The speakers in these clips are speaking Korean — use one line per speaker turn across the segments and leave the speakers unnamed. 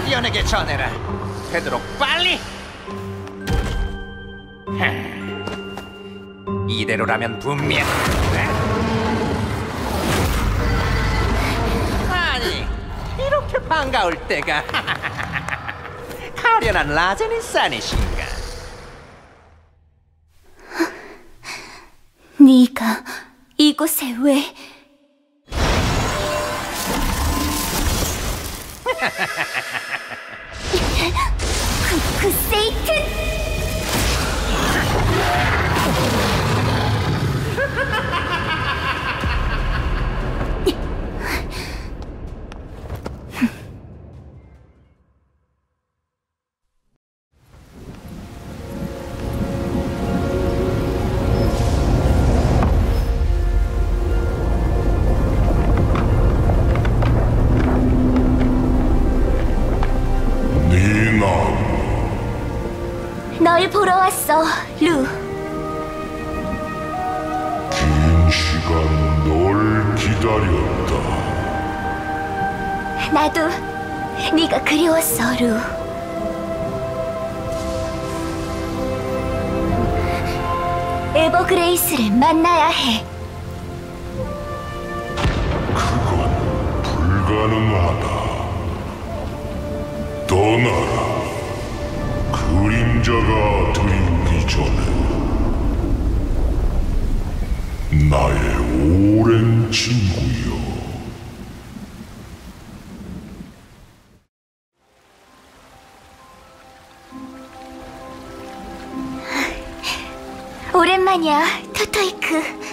가디언에게 전해라. 되도록 빨리. 이대로라면 분명. 아니, 이렇게 반가울 때가. 가련한 라제니스 아니신가?
네가 이곳에 왜? 그 세이튼! 널 보러 왔어, 루.
긴 시간 널 기다렸다.
나도 네가 그리웠어, 루. 에버그레이스를 만나야 해.
그건 불가능하다. 떠나라. 그림자가 들이우기 전에 나의 오랜 친구여.
오랜만이야, 토토이크.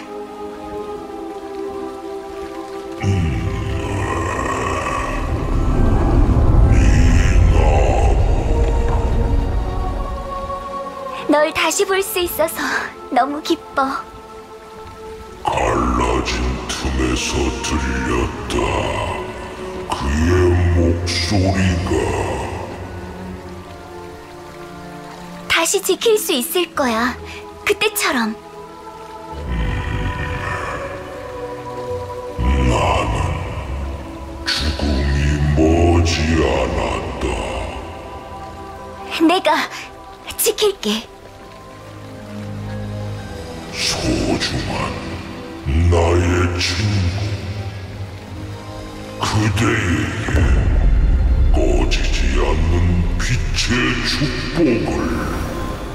널 다시 볼 수 있어서 너무 기뻐.
갈라진 틈에서 들렸다. 그의 목소리가.
다시 지킬 수 있을 거야. 그때처럼.
나는 죽음이 머지않았다.
내가 지킬게.
소중한 나의 친구, 그대에게 꺼지지 않는 빛의 축복을.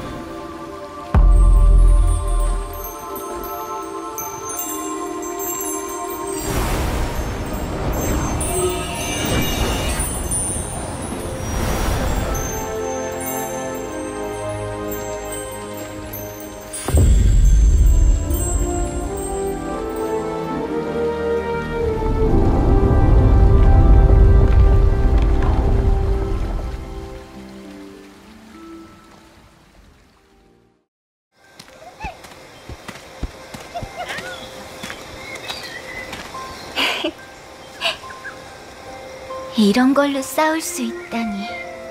이런 걸로 싸울 수 있다니.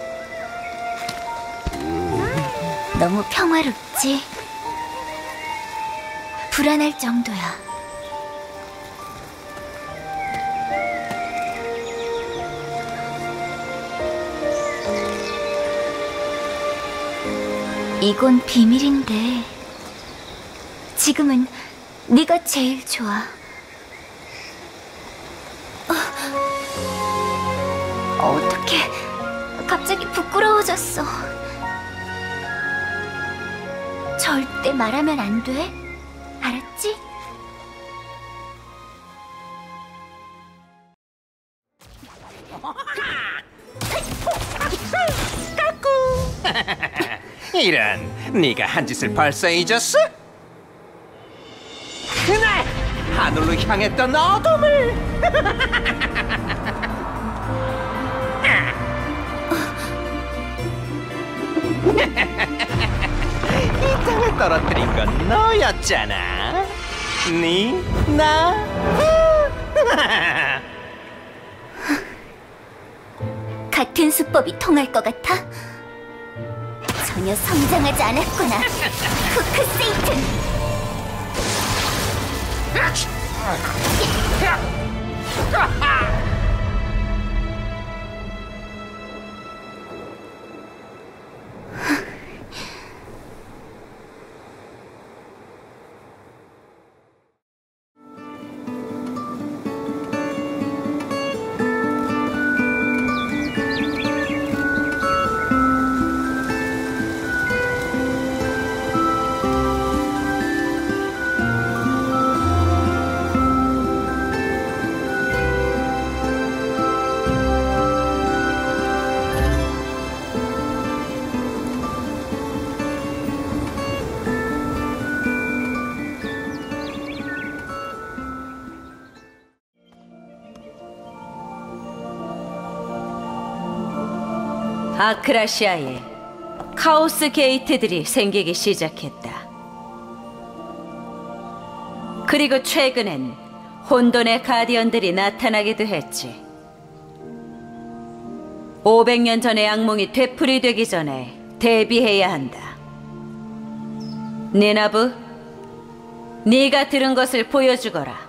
너무 평화롭지? 불안할 정도야. 이건 비밀인데 지금은 네가 제일 좋아. 어떡해, 갑자기 부끄러워졌어. 절대 말하면 안 돼. 알았지?
이런, 네가 한 짓을 벌써 잊었어? 그날 하늘로 향했던 어둠을. 이 땅에 떨어뜨린 건 너였잖아. 나.
같은 수법이 통할 것 같아? 전혀 성장하지 않았구나. 후크 세이튼.
아크라시아에 카오스 게이트들이 생기기 시작했다. 그리고 최근엔 혼돈의 가디언들이 나타나기도 했지. 500년 전의 악몽이 되풀이되기 전에 대비해야 한다. 니나브, 네가 들은 것을 보여주거라.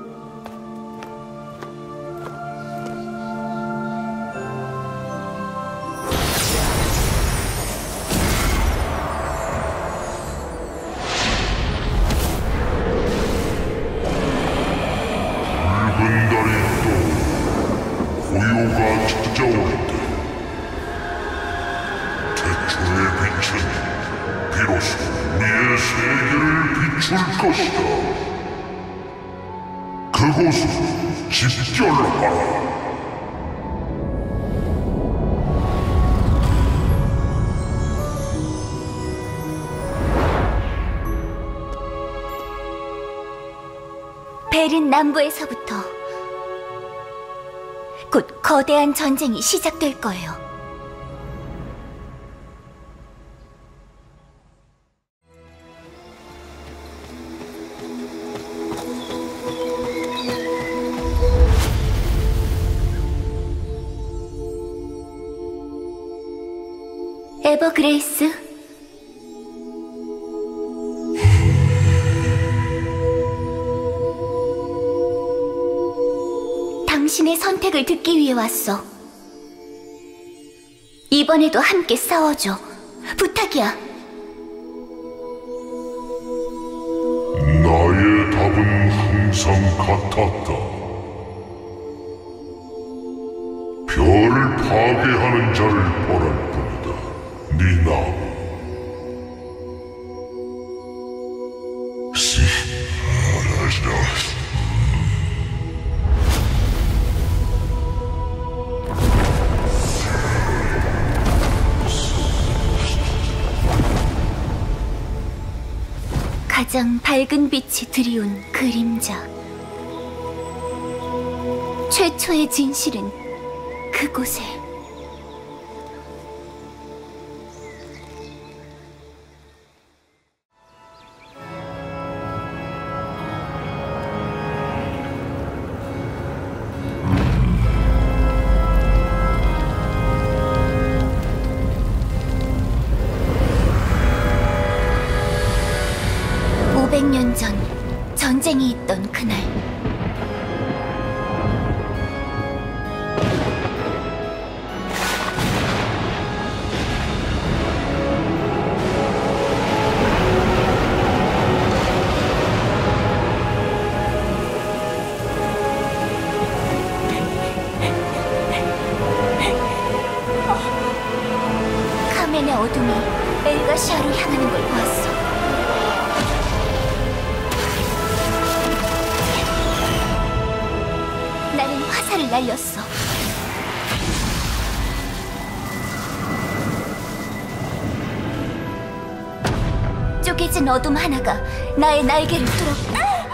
붉은 달이 또 고요가 찾아올 때 태초의 빛은 비로소 우리의 세계를 비출 것이다. 그곳으로 집결하라.
베른 남부에서부터 곧 거대한 전쟁이 시작될 거예요. 에버그레이스, 당신의 선택을 듣기 위해 왔어. 이번에도 함께 싸워줘. 부탁이야.
나의 답은 항상 같았다. 별을 파괴하는 자를 벌할 뿐이다. 니나.
가장 밝은 빛이 드리운 그림자. 최초의 진실은 그곳에. 년 전 전쟁이 있던 그날, 카멘의 어둠이 엘가시아로 향하는 걸 보았어. 나는 화살을 날렸어. 쪼개진 어둠 하나가 나의 날개를 뚫었고,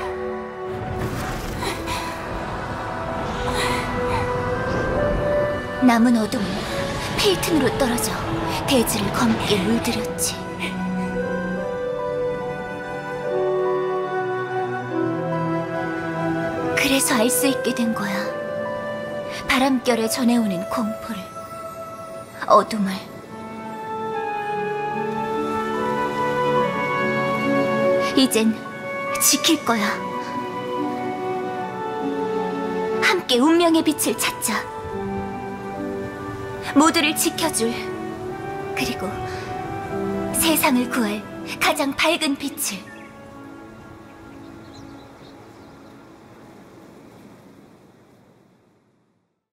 남은 어둠은 페이튼으로 떨어져 대지를 검게 물들였지. 그래서 알 수 있게 된 거야. 바람결에 전해오는 공포를, 어둠을. 이젠 지킬 거야. 함께 운명의 빛을 찾자. 모두를 지켜줄, 그리고 세상을 구할 가장 밝은 빛을.